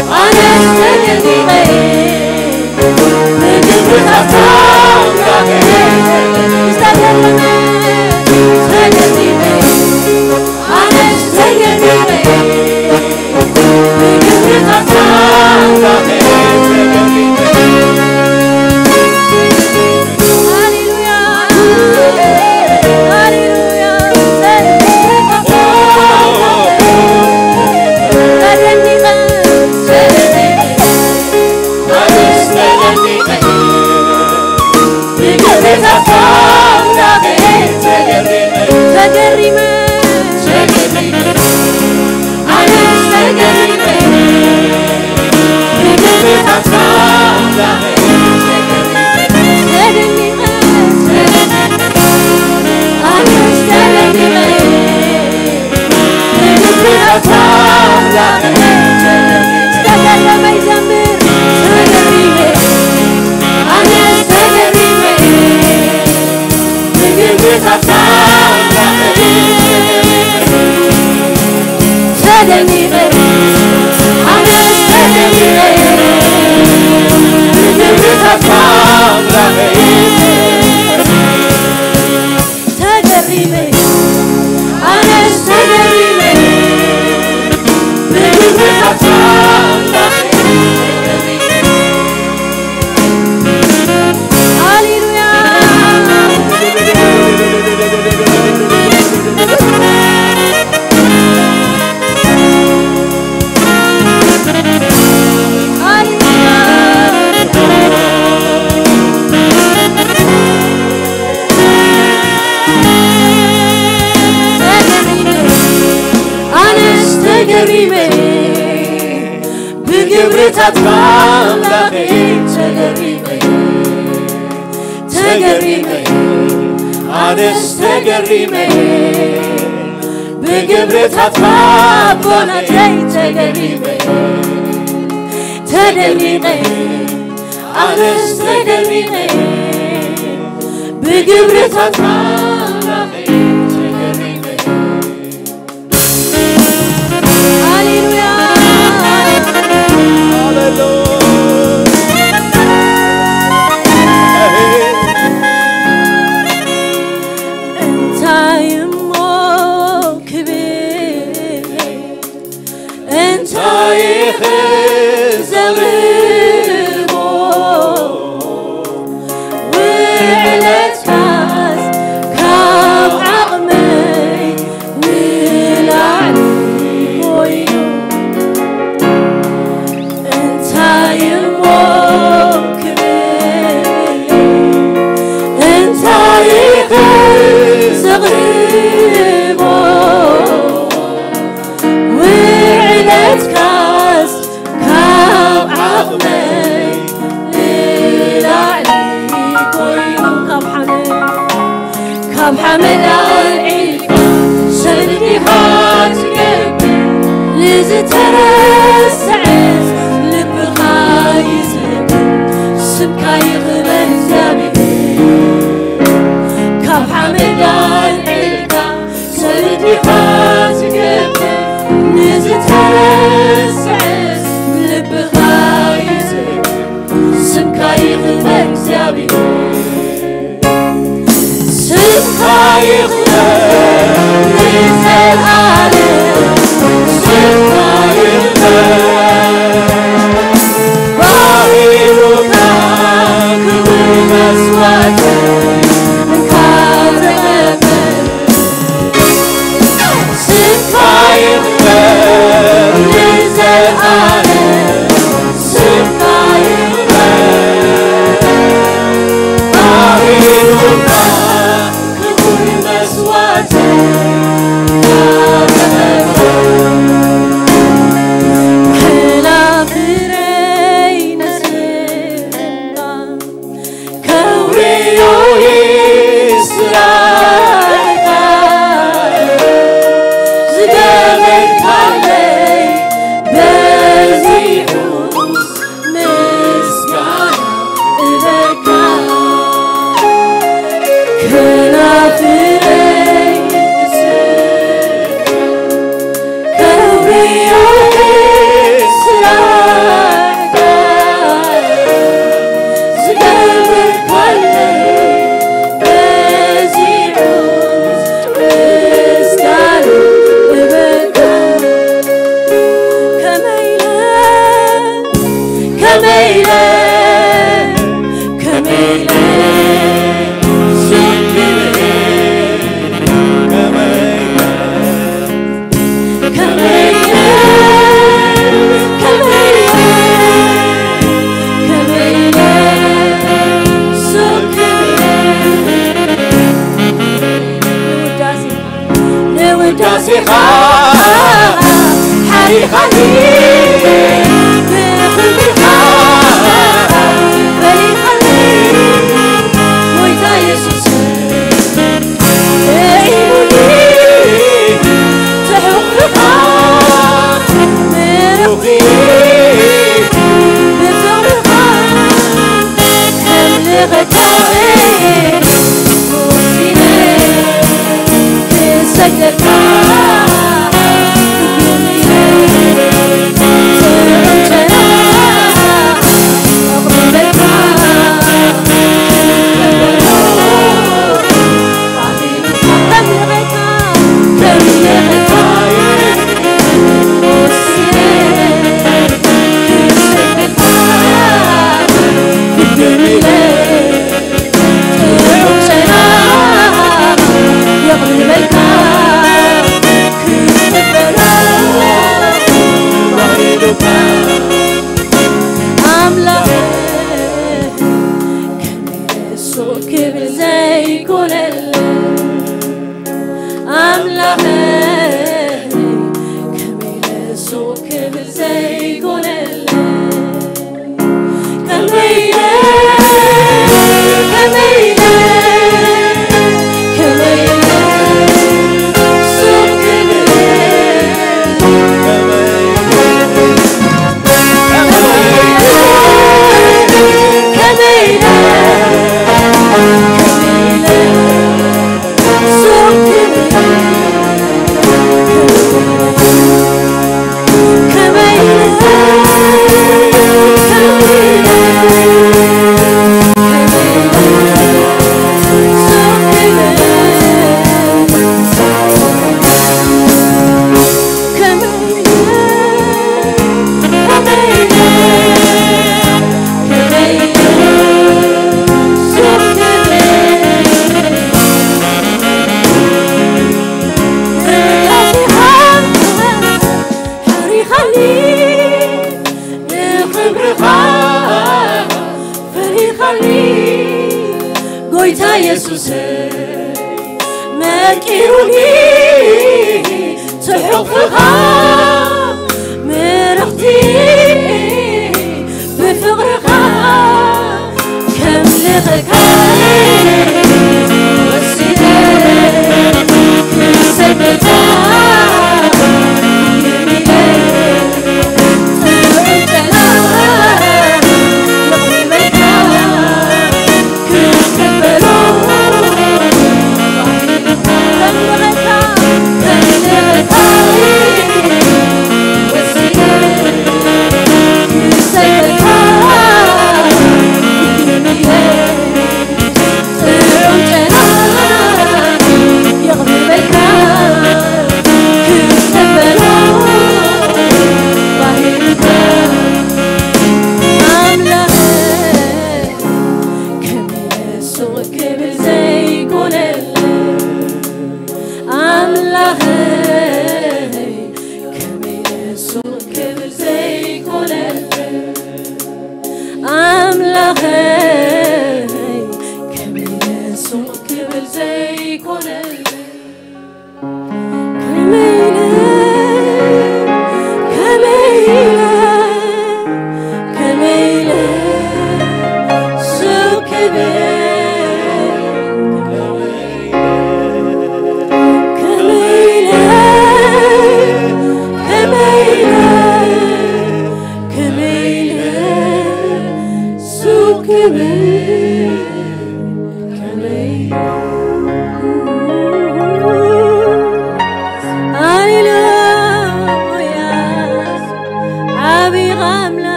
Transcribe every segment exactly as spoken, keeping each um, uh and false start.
Sing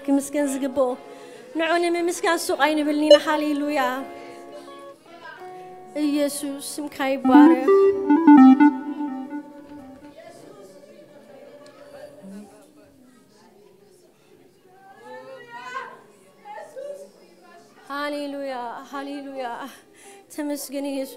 أملاك مسكن زقبو نعوني من مسكن سوق عين بلنينا هاليلويا يسوع مكاي بارك هاليلويا هاليلويا تمسكن يسوع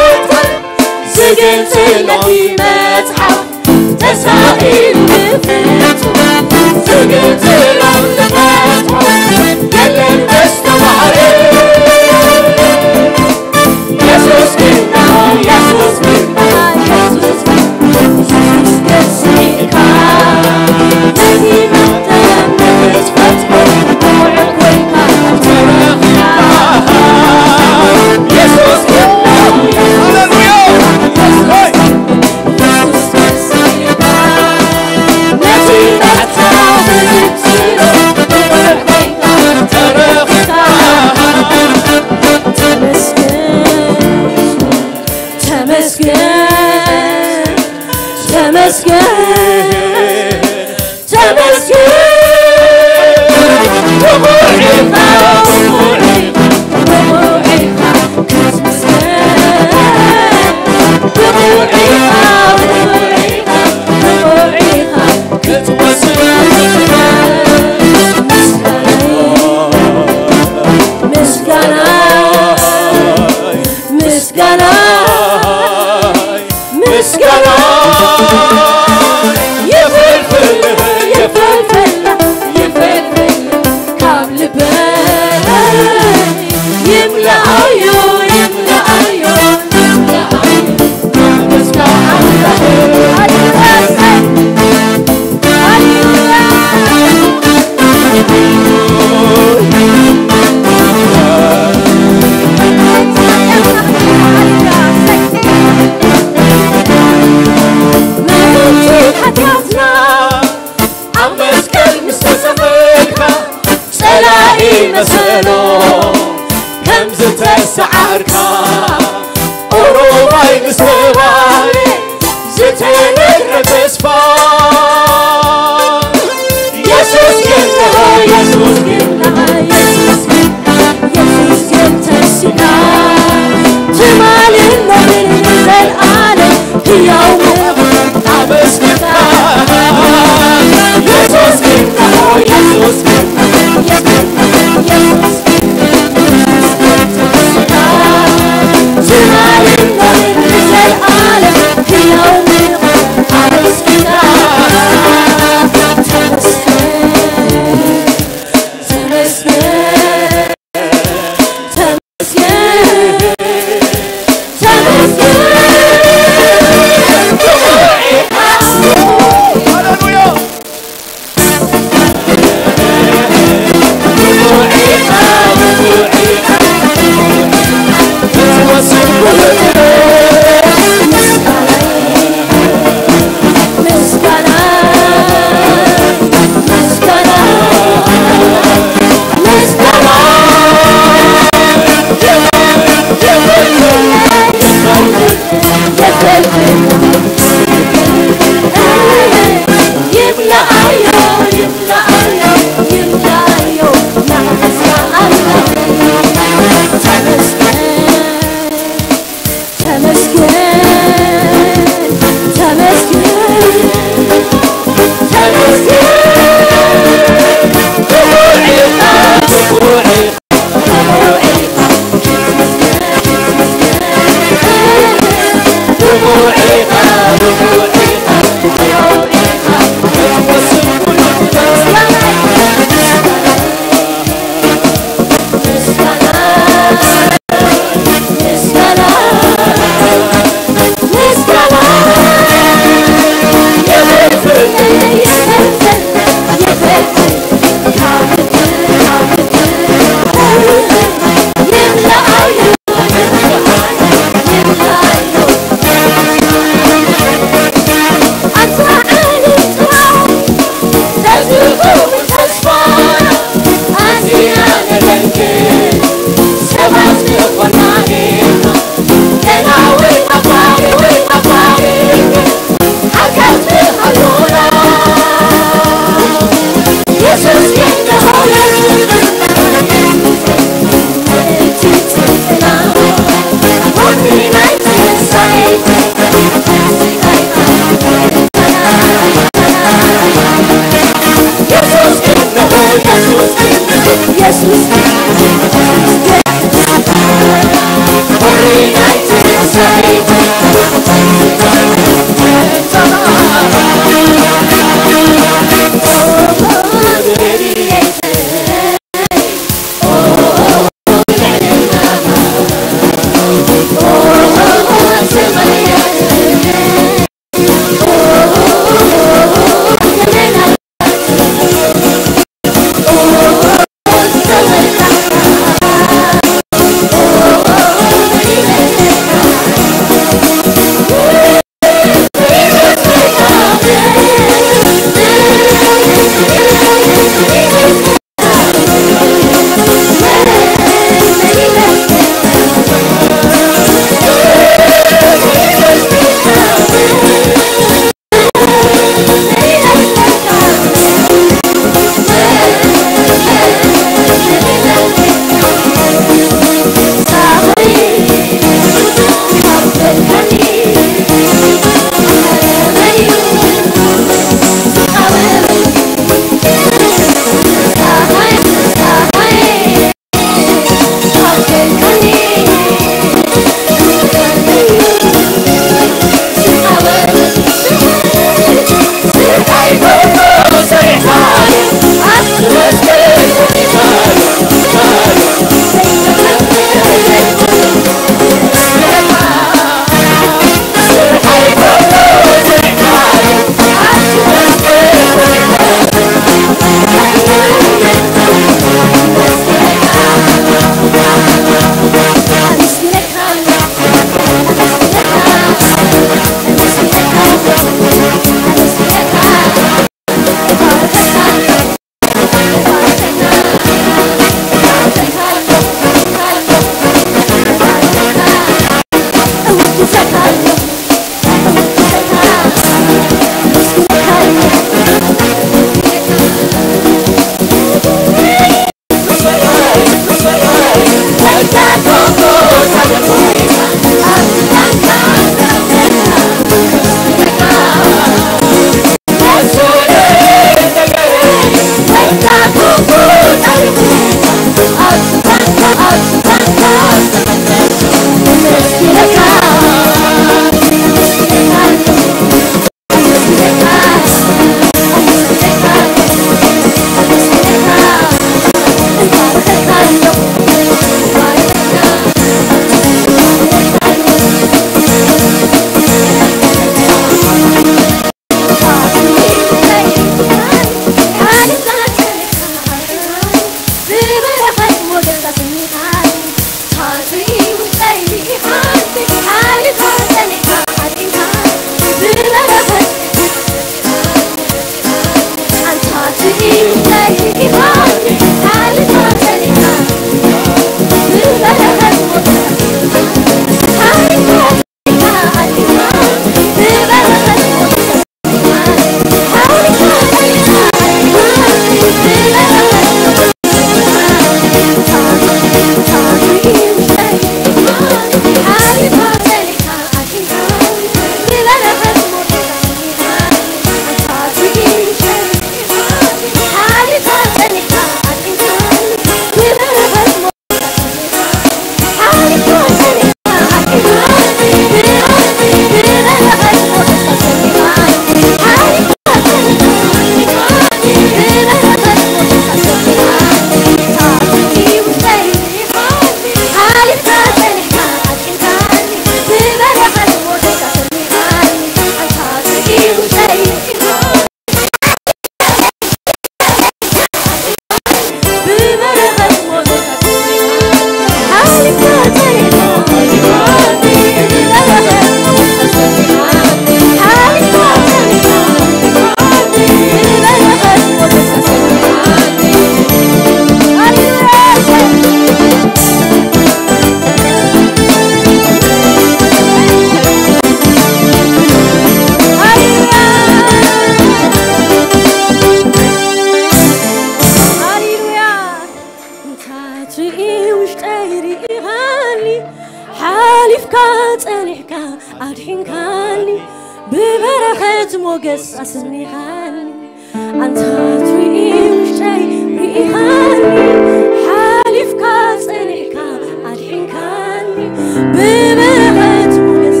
أدحنكاني ببركة موجس أسنيخاني أنت تريد شيء ريحاني حالف كاسنيك أدحنكاني ببركة موجس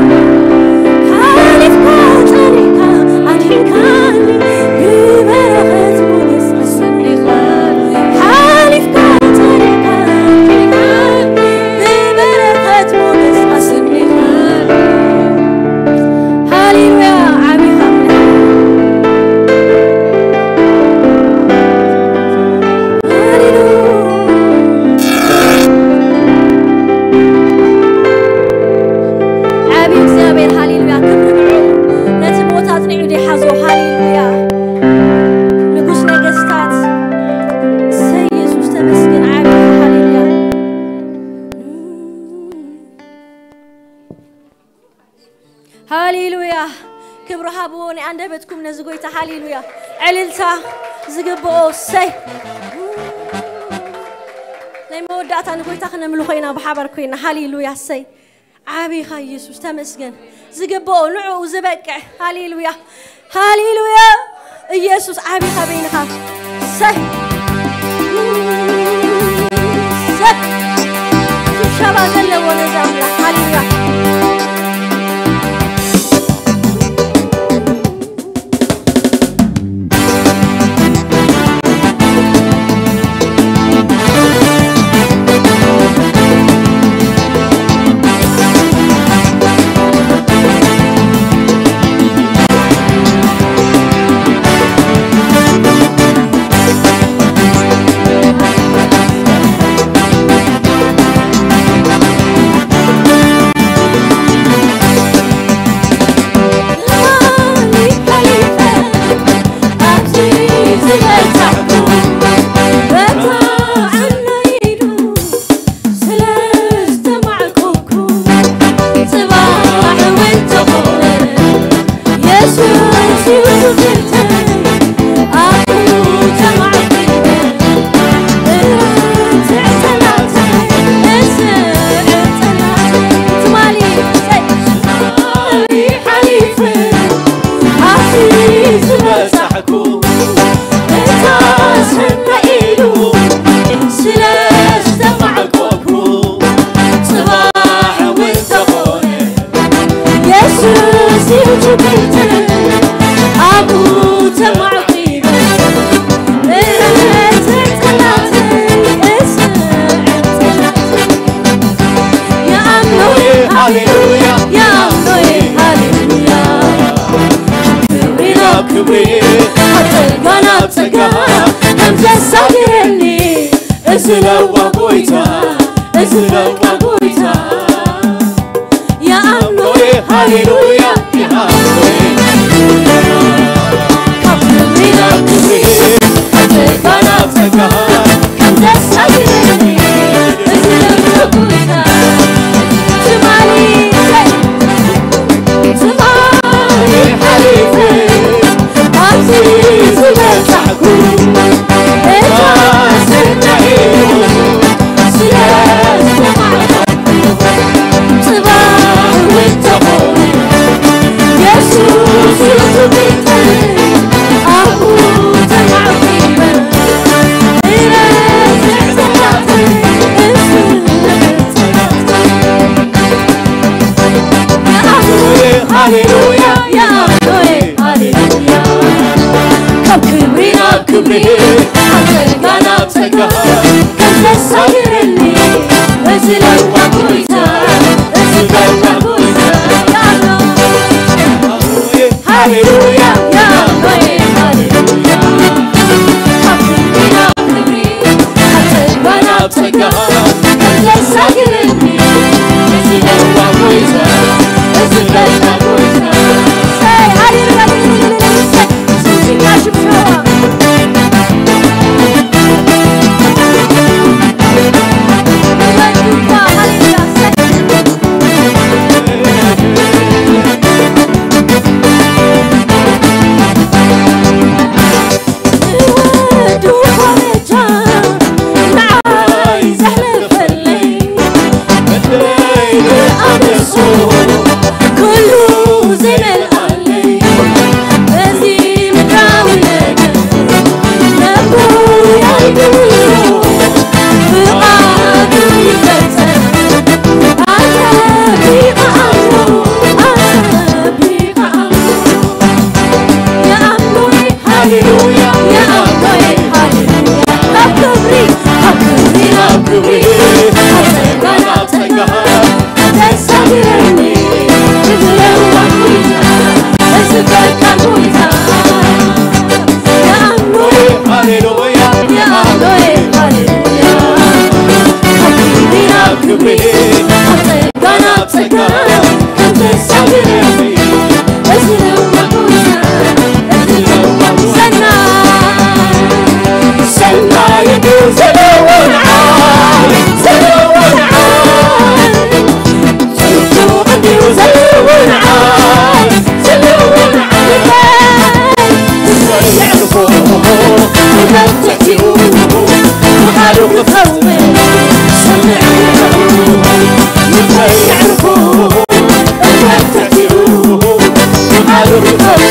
حالف كاسنيك أدحنكاني ببركة موجس أسنيخاني حالف كاسنيك أدحنكاني ببركة موجس أسنيخاني هاليلويا عمي خمنا عبي እግዚአብሔር ሃሌሉያ ክብሩ ነቲ ቦታት ንዑ ዲሓዞ ሃሌሉያ ንጉስ ነገስታት ሰይ ኢየሱስ ተመስገን ዓቢ ሃሌሉያ ሃሌሉያ ክብሩ ሃብዎኒ አንደበትኩም ነዚ ጎይታ ሃሌሉያ ዕልልታ ዝግብኦ ሰይ ናይ መወዳእታ ንጎይታ ክነምሉ ኮይና ብሓባር ኮይና ሃሌሉያ ሰይ عابي خا يسوع تمسكن زجبوا نوع زبكة هاليلويا هاليلويا يسوع عابي خبينها سه سه شباب دلوا ونزامنا هاليلويا Hallelujah. هاليلويا يا أبوي هاليلويا أبكبري أبكبري أبكبري أتقنا أتقنا أتسابرني بدلو وكويتا أزبك كويتا يا أبوي هاليلويا يا أبوي هاليلويا أبكبري أبكبري أتقنا أتقنا أتسابرني بدلو وكويتا سنة سنة يدو زلون عاي زلون عاي زلو عندي وزلون عاي زلون عاي يعرفوه وفتحتوه وقالوا بفوه سمعوه متى يعرفوه وفتحتوه وقالوا بفوه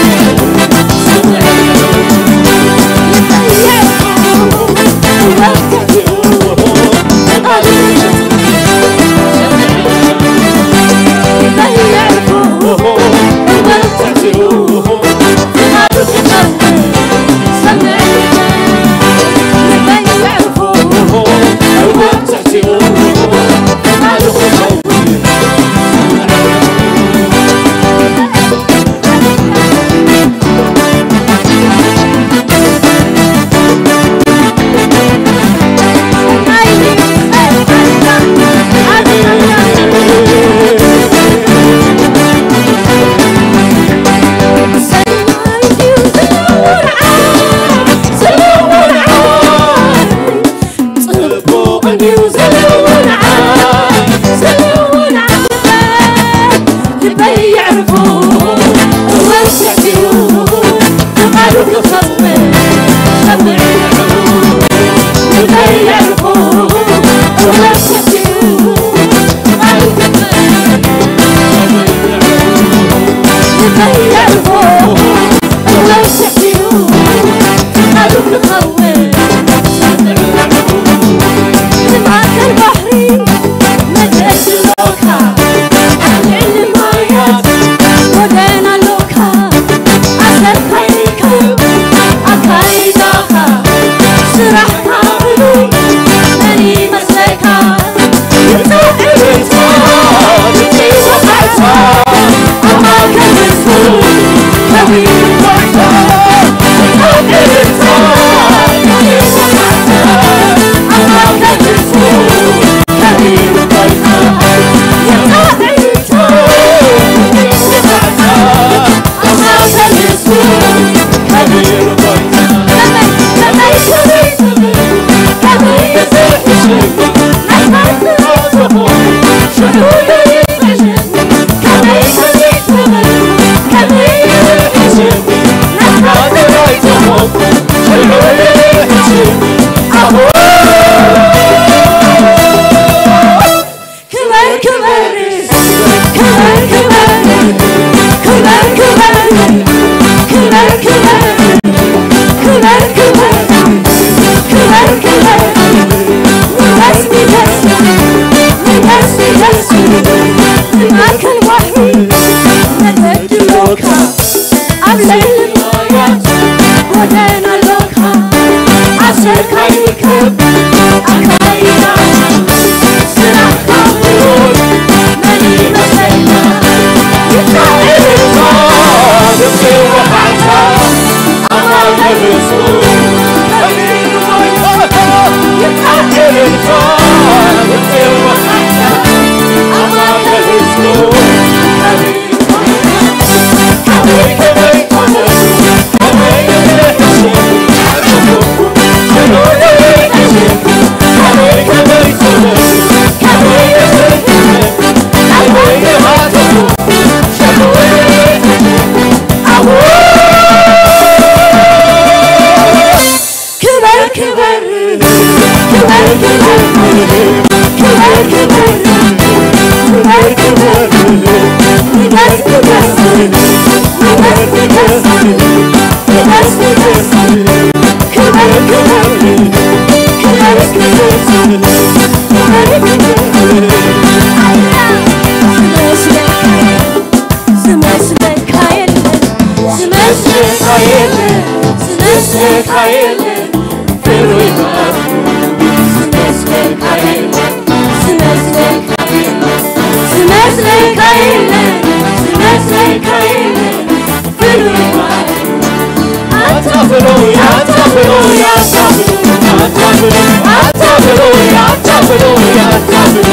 Smash سمسلك عيلة فروي باب سمسلك عيلة سمسلك عيلة سمسلك عيلة سمسلك عيلة فروي باب أتفلو يا تفلو يا تفلو أتفلو أتفلو يا تفلو يا تفلو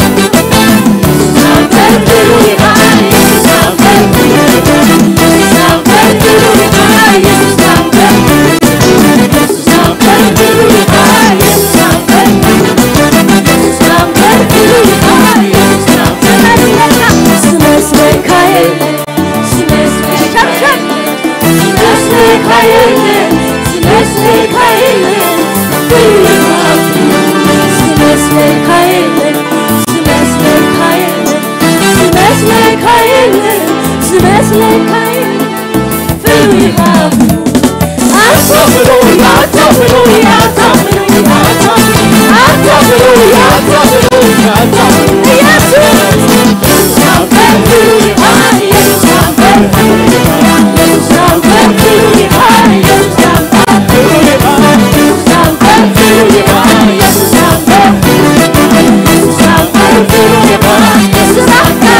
سامبر فروي باب سامبر فروي باب سامبر فروي باب سامبر سامبر فروي باب سامبر سامبر فروي باب سمسلك عيلة سمسلك عيلة سمسلك عيلة سمسلك عيلة فروي باب سمسلك عيلة سمسلك عيلة سمسلك عيلة سمسلك عيلة فروي باب أتفلو يا تفلو يا تفلو يا تفلو أتفلو يا تفلو يا تفلو يسوع سامبر فروي باب سامبر فروي باب سامبر فروي باب سامبر فروي باب سامبر فروي باب سامبر سامبر فروي باب سرحنا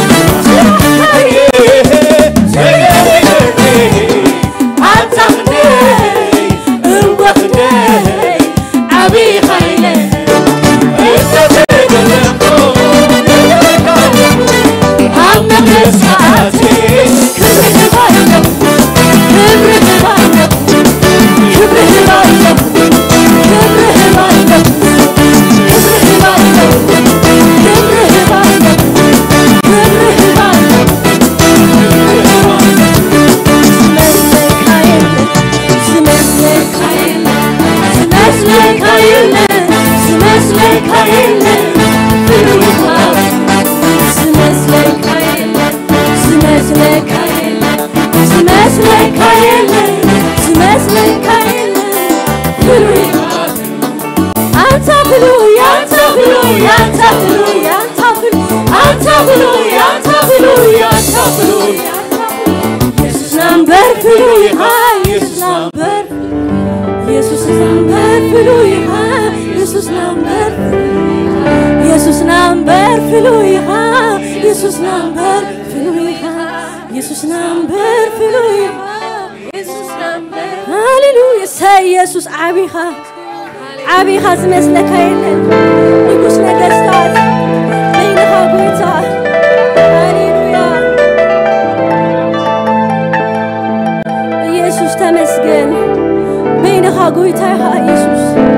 عبيها سمسلك عيلة نقوش نقستات بينها قويتا هاليلويا يسوس تمسكن بينها قويتا يا يسوس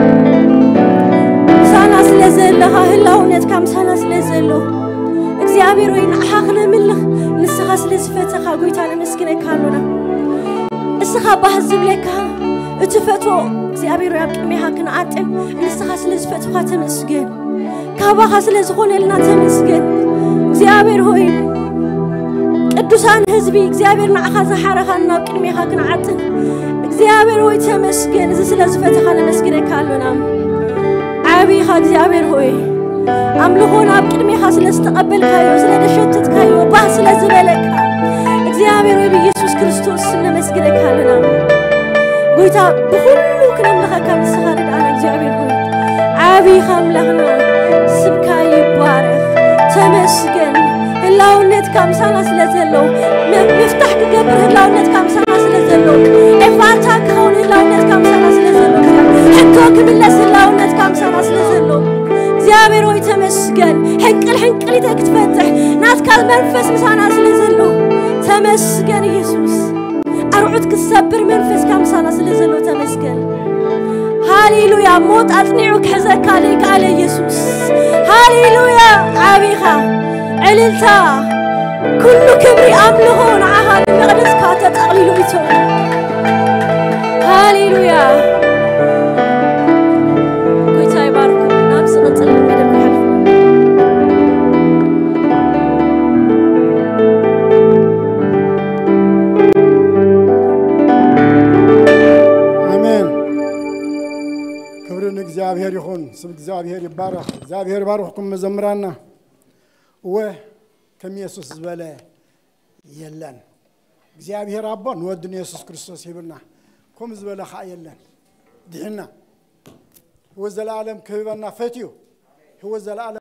سانا سلزلها هلاونت كم سانا سلزلو እግዚአብሔር ወይ ናሓኽነ ምልኽ ንስኻ ስለዝፈተኻ ጎይታ ለመስክነካ ኣለና እስኻ ባህዝብለካ እትፈቶ እግዚአብሔር ወይ አብቅሜሃ ክንዓጥን ንስኻ ስለዝፈትኻ ተመስገን ካባኻ ስለዝኾነልና ተመስገን እግዚአብሔር ሆይ ቅዱሳን ህዝቢ እግዚአብሔር ናሓኻ ዘሓረኻና አብቅሜሃ ክንዓጥን እግዚአብሔር ሆይ ተመስገን እዚ ስለዝፈተኻ ለመስክነካ ኣለና ዓቢኻ እግዚአብሔር ሆይ أملهون أبكر خاص لاستقبل كايو سلا دشتت كايو باس لازبلك እግዚአብሔር ወይ ኢየሱስ ክርስቶስ ስለመስገነካ ለና ጎይታ በሁሉ ከነምለካ ከምስኻር ዳና እግዚአብሔር ሆይ አቢ ኸምለህና ስብካ ይባረክ ተመስገን ህላውነት ካምሳና ስለዘለው መፍታህ ትገብር ህላውነት ካምሳና ስለዘለው እፋታ ከሆነ ህላውነት ካምሳና ስለዘለው ሕቶ ክምለስ ህላውነት ካምሳና ስለዘለው እግዚአብሔር ሆይ ተመስገን ሕንቅል ሕንቅል ይተክትፈትህ ናትካል መንፈስ ምሳና ስለዘለው ተመስገን ኢየሱስ አርዑት ክሰብር መንፈስ ካምሳና ስለዘለው ተመስገን ሃሌሉያ ሞት አጥኒዑ ከዘካ ለቃለ ኢየሱስ ሃሌሉያ አቢኻ ዕልልታ ኩሉ ክብሪ አምልኾ ንዓኻ ንመቕደስካ ተጠቕሊሉ ይተው ሃሌሉያ ጎይታ ይባርክ ናብስ ቅጽል መደብ ይሐልፍ እግዚአብሔር ይሁን ስም እግዚአብሔር ይባረክ እግዚአብሔር ይባርክኩም መዘምራና ወ ከኢየሱስ በለ የለን እግዚአብሔር አባ ወድን ኢየሱስ ክርስቶስ ይብልና كم زبالة خايلن دهنا هو زلالم كبرنا فتيو هو زلالم